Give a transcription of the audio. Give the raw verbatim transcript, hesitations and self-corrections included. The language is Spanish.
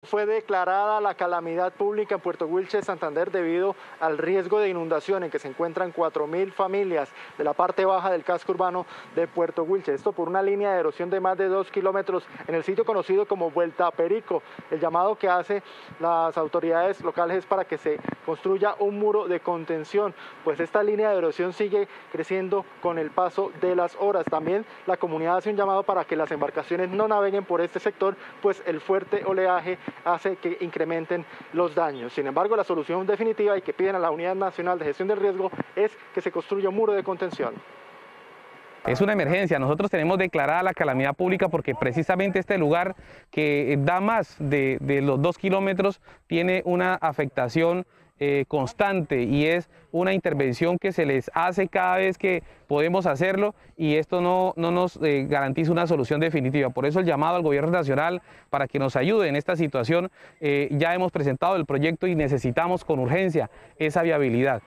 fue declarada la calamidad pública en Puerto Wilches, Santander, debido al riesgo de inundación en que se encuentran cuatro mil familias de la parte baja del casco urbano de Puerto Wilches. Esto por una línea de erosión de más de dos kilómetros en el sitio conocido como Vuelta a Perico. El llamado que hace las autoridades locales es para que se construya un muro de contención, pues esta línea de erosión sigue creciendo con el paso de las horas. También la comunidad hace un llamado para que las embarcaciones no naveguen por este sector, pues el fuerte oleaje hace que incrementen los daños. Sin embargo, la solución definitiva y que piden a la Unidad Nacional de Gestión del Riesgo es que se construya un muro de contención. Es una emergencia, nosotros tenemos declarada la calamidad pública porque precisamente este lugar que da más de, de los dos kilómetros tiene una afectación eh, constante y es una intervención que se les hace cada vez que podemos hacerlo y esto no, no nos eh, garantiza una solución definitiva. Por eso el llamado al gobierno nacional para que nos ayude en esta situación. Eh, ya hemos presentado el proyecto y necesitamos con urgencia esa viabilidad.